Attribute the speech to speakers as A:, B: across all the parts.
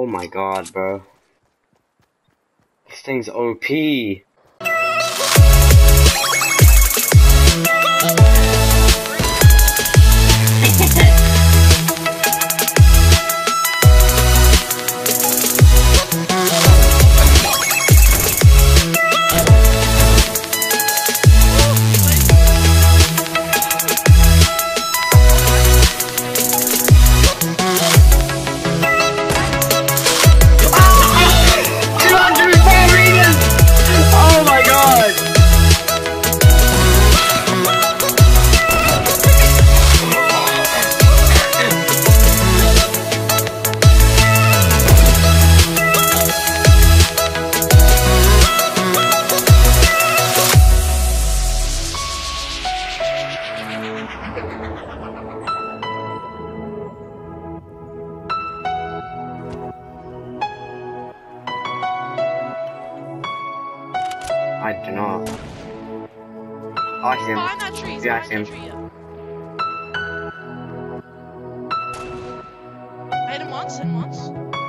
A: Oh my god, bro. This thing's OP. I do not. Oh, I see him.
B: Behind that tree.
A: Yeah, I see him.
B: I hit him once, hit him once.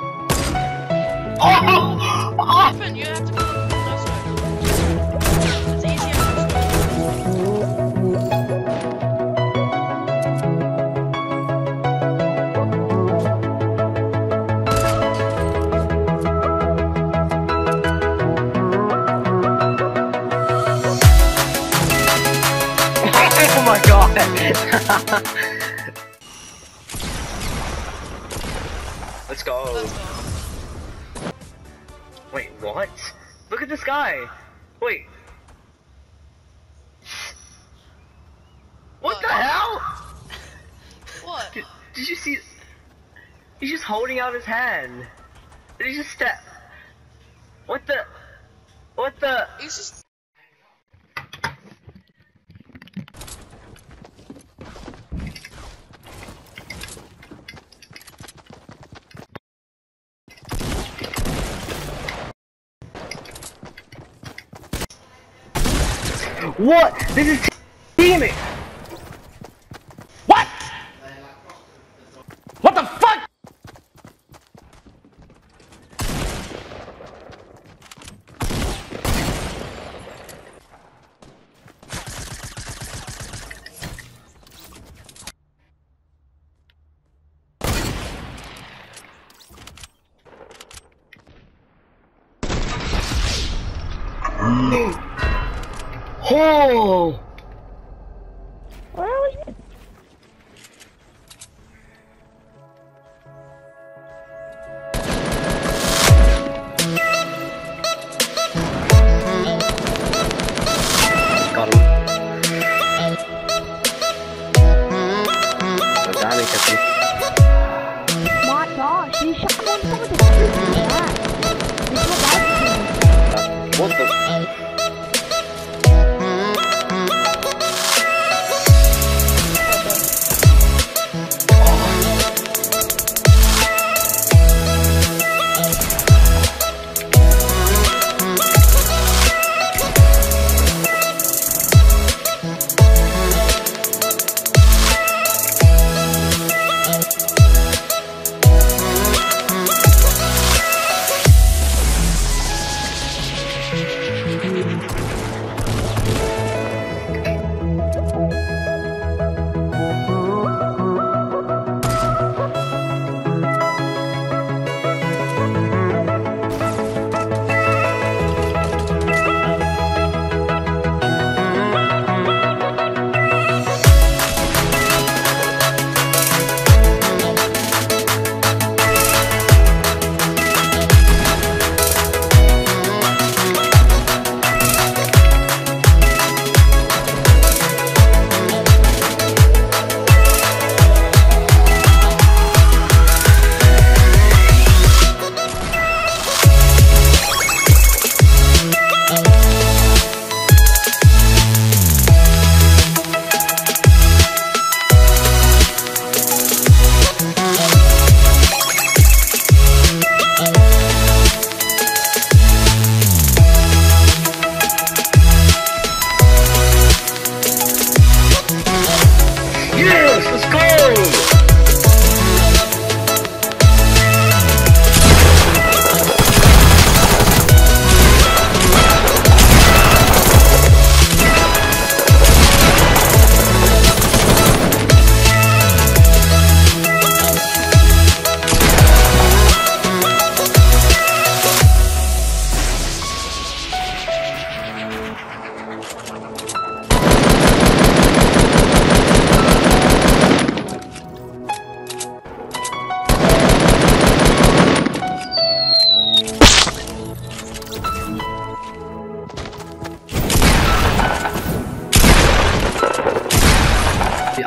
A: Oh!
B: Griffin, you have to go this way. It's easier this way.
A: Oh my god! Let's go.
B: Let's go.
A: Wait, what? Look at this guy! Wait. What the hell?
B: What?
A: Did you see? He's just holding out his hand. Did he just step? What the? What the?
B: He's just...
A: What? This is teaming!
C: What? What the fuck?
A: Oh!
D: Where are we?
A: Got him. So damage at me.
D: My gosh, you shot one from the back.
A: What the?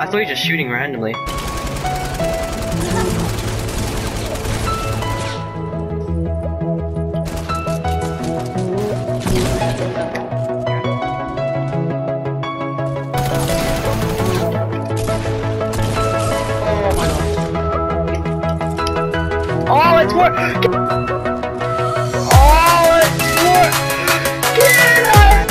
A: thought he was just shooting randomly. Oh, it's more. Oh, it's more. Get it!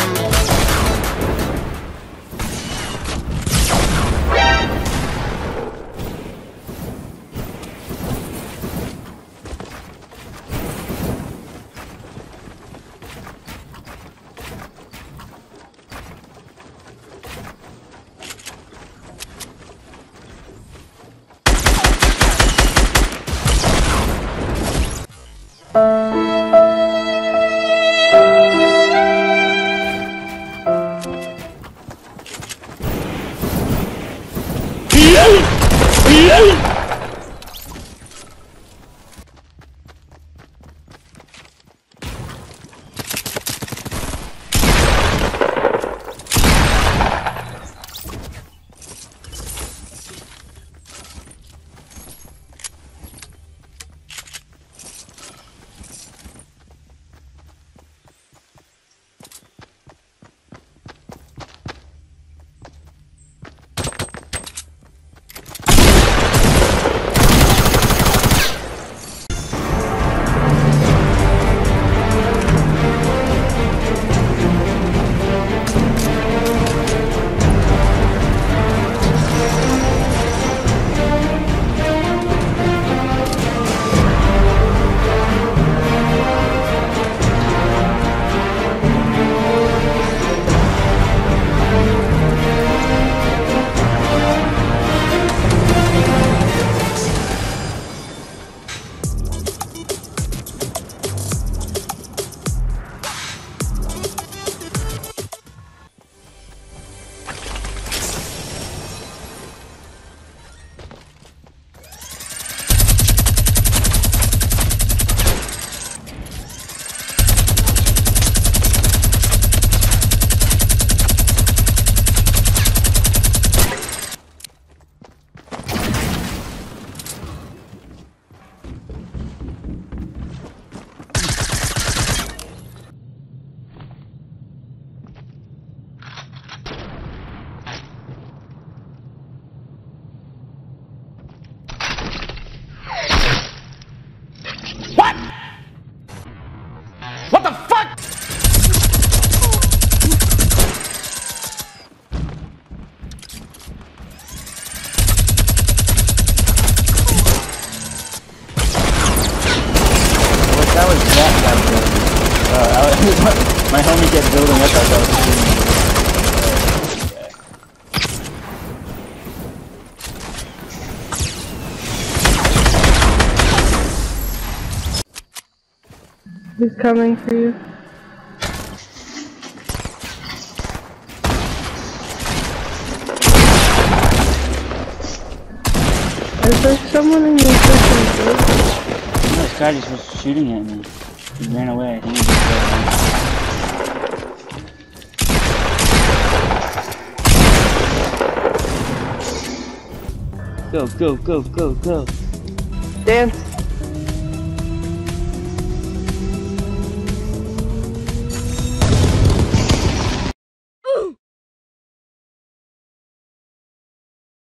C: What the fuck? That was that guy building. My homie kept building up as I was shooting.
E: He's coming for you. Is there someone in your freaking group?
C: This guy just was shooting at me. He ran away. I think he just Go, go, go, go, go.
E: Dance.